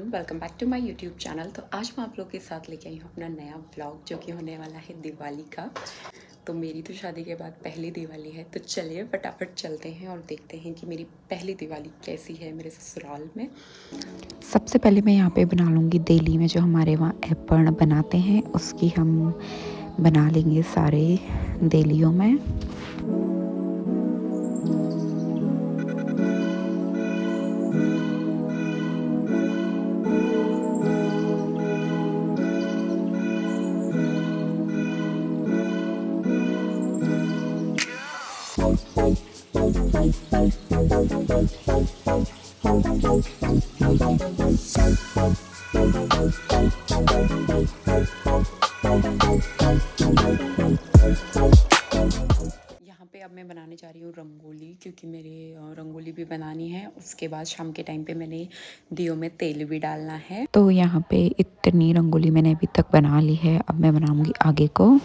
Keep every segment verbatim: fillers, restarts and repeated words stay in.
Welcome back to my YouTube channel. तो आज मैं आप लोगों के साथ लेके आई हूँ अपना नया व्लॉग जो कि होने वाला है दिवाली का। तो मेरी तो शादी के बाद पहली दिवाली है, तो चलिए फटाफट चलते हैं और देखते हैं कि मेरी पहली दिवाली कैसी है मेरे ससुराल में। सबसे पहले मैं यहाँ पे बना लूँगी देली में जो हमारे वहाँ एपण बनाते हैं, उसकी हम बना लेंगे सारे देलियों में। यहाँ पे अब मैं बनाने जा रही हूँ रंगोली, क्योंकि मेरे रंगोली भी बनानी है। उसके बाद शाम के टाइम पे मैंने दियों में तेल भी डालना है। तो यहाँ पे इतनी रंगोली मैंने अभी तक बना ली है, अब मैं बनाऊँगी आगे को।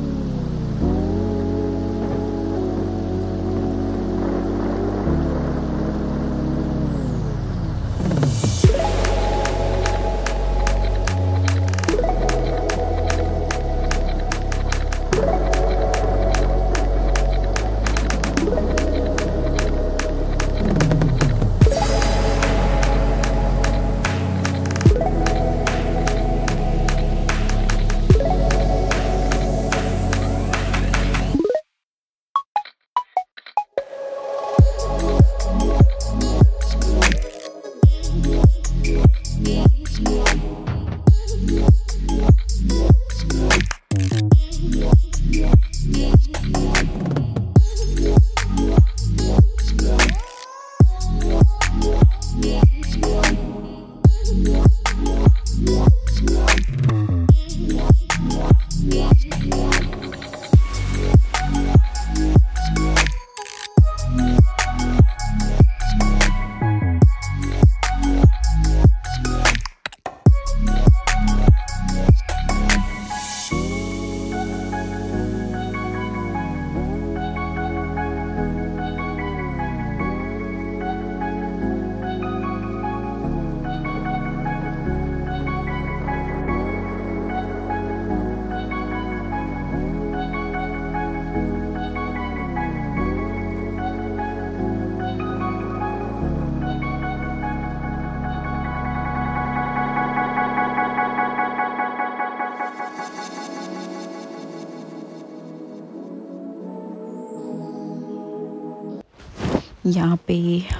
यहाँ पे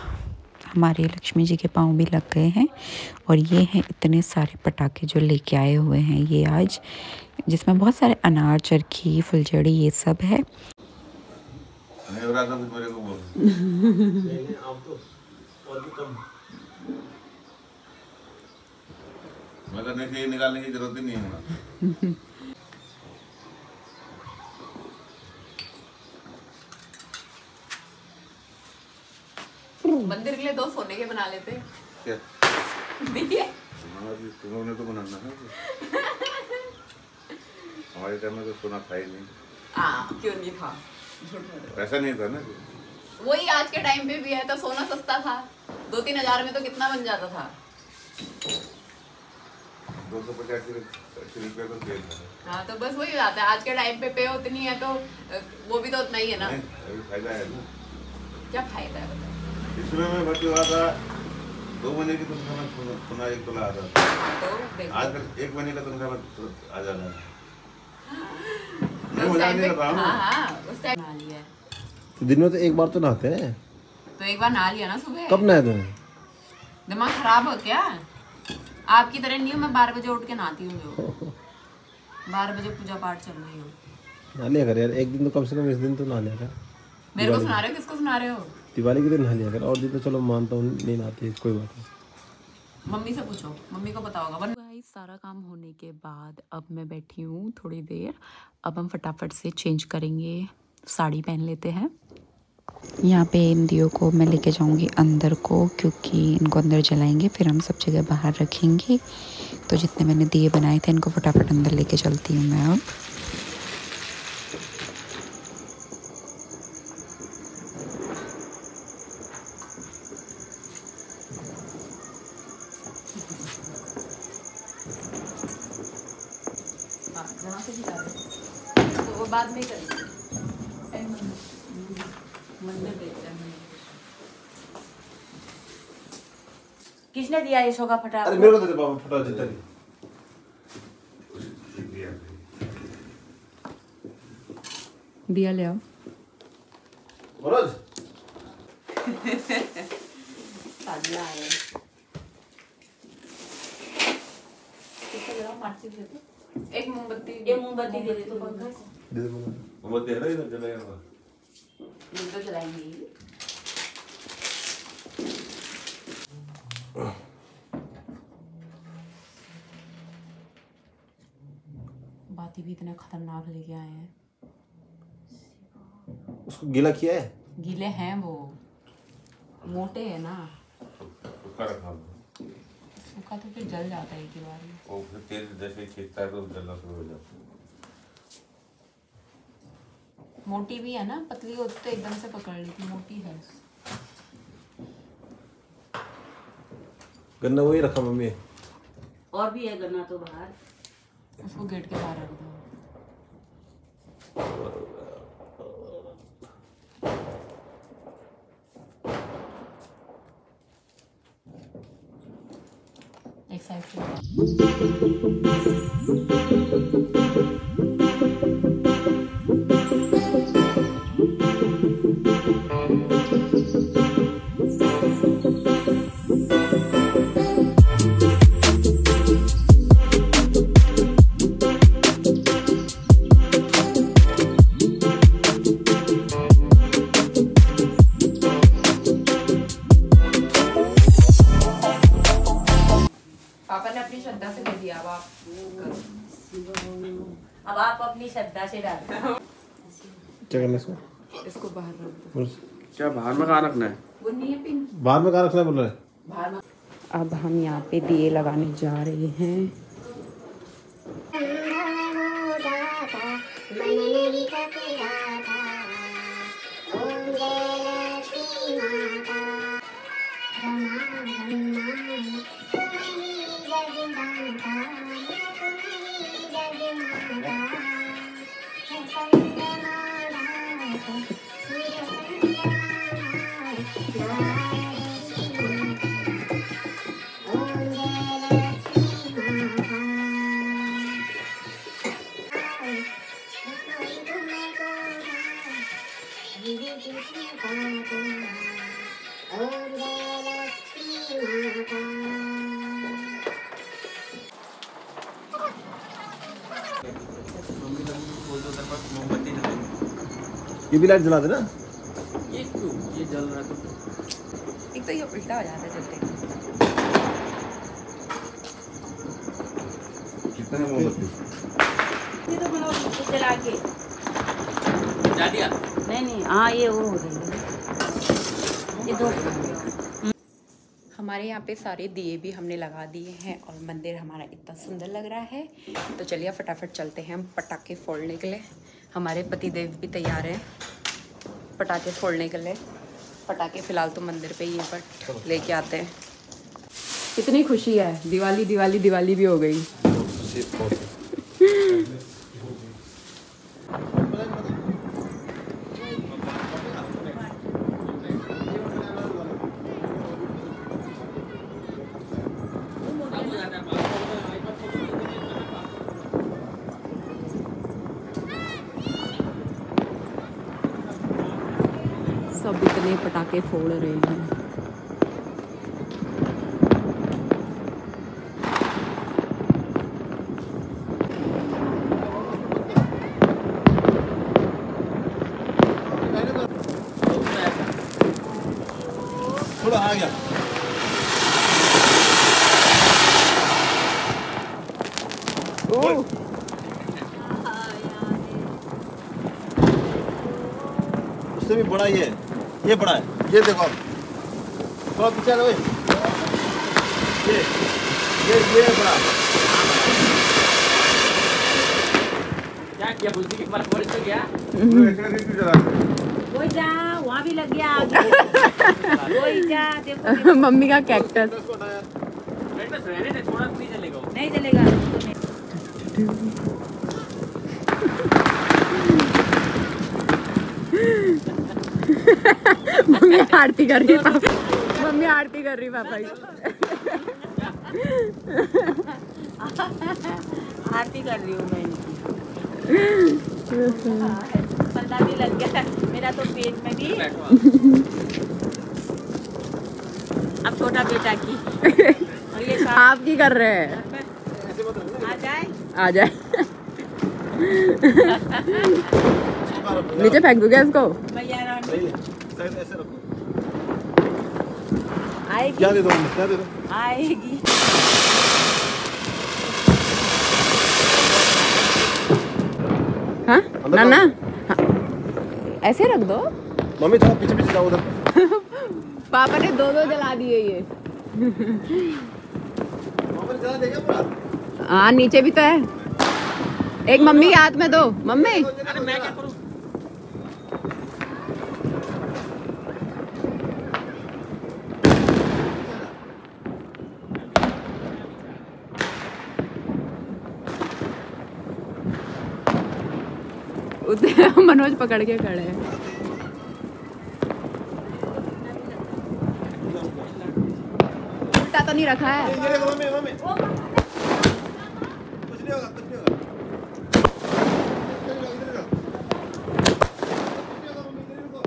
हमारे लक्ष्मी जी के पाँव भी लग गए हैं, और ये हैं इतने सारे पटाखे जो लेके आए हुए हैं ये आज, जिसमें बहुत सारे अनार, चरखी, फुलझड़ी ये सब है। मगर नहीं, निकालने की जरूरत ही नहीं है। मंदिर के लिए दो सोने के बना लेते। क्या? देखिए तुमने तो बनाना है। हमारे टाइम में तो सोना था ही नहीं। हाँ, क्यों नहीं था? पैसा नहीं था ना। वही आज के टाइम पे भी है, तो सोना सस्ता था। दो तीन हजार में तो कितना बन जाता था? दो सौ पचासी रुपये तो तेल था। हाँ, तो बस वही बात है, आज के टाइम पे पे उतनी है तो वो भी तो उतना ही है ना। अभी फायदा है ना। क्या फायदा है बताओ? इसमें मैं भर्ती हुआ था, दो महीने की तनख्वाह में सोना एक तोला आता था। तो आजकल एक महीने का तनख्वाह में आ जाना है। उस टाइम पे हाँ हाँ उस टाइम नहा लिया है। तो दिन में तो एक बार तो नहाते हैं। तो एक बार नहा लिया ना सुबह। कब नहाए तुम? दिमाग खराब हो क्या? आपकी तरह नहीं हूँ मैं, बारह बजे उठ के नहाती हूँ। जो बारह बजे पूजा पाठ चल रही हूँ। नहा लिया कर यार, एक दिन तो कम से कम इस दिन तो नहा लिया कर। मेरे को सुना रहे हो? किसको सुना रहे हो? दिवाली के दिन नहा लिया कर, और दिन तो चलो मानता हूँ नहीं नहाती, कोई बात नहीं। मम्मी से पूछो, मम्मी को पता होगा। भाई सारा काम होने के बाद अब मैं बैठी हूँ थोड़ी देर। अब हम फटाफट से चेंज करेंगे, साड़ी पहन लेते हैं। यहाँ पे इन दियों को मैं लेके जाऊँगी अंदर को, क्योंकि इनको अंदर जलाएंगे, फिर हम सब जगह बाहर रखेंगे। तो जितने मैंने दिए बनाए थे इनको फटाफट अंदर लेके चलती हूँ मैं अब। बाद में करेंगे। मंदिर देखते हैं। किसने दिया ये शोका फटा? अरे मेरे को दे दे बाबा फटा देता नहीं। दिया ले आओ। मनोज साधना है। किससे जरा मार्ची दे दो। एक मोमबत्ती ये मोमबत्ती दे दे तो पंखा से। दे दे बोलो। वो दे रहा है इधर जलाएगा। विंडो जलाएंगे। बाती भी इतने खतरनाक लेके आए हैं। उसको गीला किया है? गीले हैं वो, मोटे है ना। सूखा रखा दो। सूखा तो फिर जल जाता है एक ही बार में। वो फिर तेल जैसे खींचता है तो जलना शुरू हो जाता है। मोटी भी है ना, पतली होती तो एकदम से पकड़ ली थी, मोटी है। गन्ना वही रखा मम्मी। और भी है गन्ना तो बाहर। उसको गेट के बाहर रख दो। एक साइड से पापा ने अपनी श्रद्धा से दे दिया। अब आप अब आप अपनी श्रद्धा से डाल। क्या करना है इसको? इसको बाहर रख दो। बोल। क्या बाहर में कहाँ रखना है? वो नहीं है पिन बाहर में कहाँ रखना है बोल रहा है? बाहर में। अब हम यहाँ पे दिए लगाने जा रहे हैं। ये भी लाइट जला देना। ये क्यों ये जल रहा है तो एक तो ये उल्टा हो जाता है जलते। कितना है मोमबत्ती? ये तो बनाओ इसको जला के। जा दिया। नहीं नहीं हाँ ये वो हो गई। ये दो हमारे यहाँ पे सारे दिए भी हमने लगा दिए हैं और मंदिर हमारा इतना सुंदर लग रहा है। तो चलिए फटाफट चलते हैं हम पटाखे फोड़ने के लिए। हमारे पतिदेव भी तैयार हैं पटाखे फोड़ने के लिए। पटाखे फ़िलहाल तो मंदिर पे ही पर लेके आते हैं। कितनी खुशी है, दिवाली दिवाली दिवाली भी हो गई। सब इतने पटाखे फोड़ रहे हैं। थोड़ा आ गया। उससे भी बड़ा ये ये बड़ा है। ये देखो आप थोड़ा पीछे आ जाओ। ये ये ये बड़ा क्या किया बुद्धि की बार फोड़ तो क्या वो जा वहाँ भी लग गया वही जा देखो मम्मी का कैक्टस। बस रहने दे थोड़ा नहीं चलेगा वो। नहीं चलेगा। मम्मी आरती कर रही है, मम्मी आरती कर रही पापा की। आरती कर रही हूँ मैं इनकी। पल्ला भी लग गया मेरा तो पेट में भी। अब छोटा बेटा की और ये आप की कर रहे हैं? आ जाए आ जाए। नीचे फेंक दूँ क्या इसको? भैया रानी शायद ऐसे रखो। आएगी क्या दे दो क्या दे दो आएगी। हाँ अंदर ना जाओ। ना हाँ। ऐसे रख दो। मम्मी जाओ पीछे पीछे जाओ उधर। पापा ने दो दो जला दिए ये। मम्मी जला देगा पूरा। हाँ नीचे भी तो है। एक मम्मी के हाथ में दो। मम्मी अरे मैं क्या करूं? उधर मनोज पकड़ के खड़े हैं। उल्टा तो नहीं रखा है? ये देखो मम्मी मम्मी कुछ नहीं होगा कुछ नहीं होगा। इधर देखो, इधर देखो। कुछ नहीं होगा मम्मी, इधर देखो।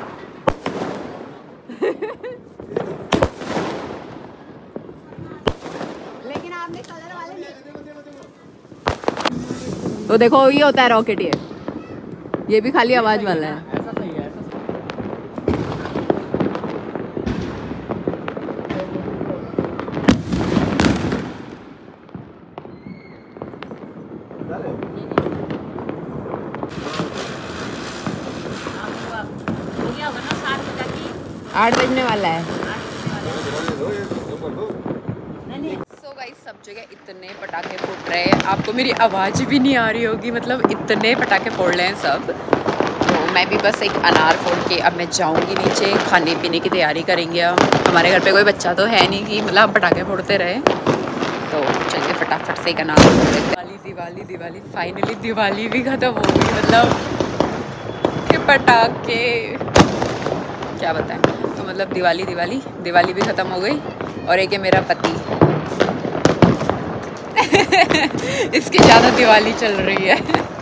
लेकिन आपने कलर वाले नहीं। देखो देखो देखो। तो देखो ये होता है रॉकेट। ये ये भी खाली आवाज वाला है। ऐसा सही है, ऐसा सही आठ बजने वाला है। सो गाइस सब जगह इतने पटाखे फूट रहे हैं, आपको मेरी आवाज़ भी नहीं आ रही होगी, मतलब इतने पटाखे फोड़ रहे हैं सब। तो मैं भी बस एक अनार फोड़ के अब मैं जाऊंगी नीचे, खाने पीने की तैयारी करेंगे। अब हमारे घर पे कोई बच्चा तो है नहीं कि मतलब पटाखे फोड़ते रहे, तो चलिए फटाफट से एक अनार फोड़ लेते हैं। दिवाली दिवाली दिवाली फाइनली दिवाली भी ख़त्म हो गई, मतलब ये पटाखे क्या बताएं। तो मतलब दिवाली दिवाली दिवाली भी ख़त्म हो गई। और एक है मेरा पति। इसकी ज़्यादा दिवाली चल रही है।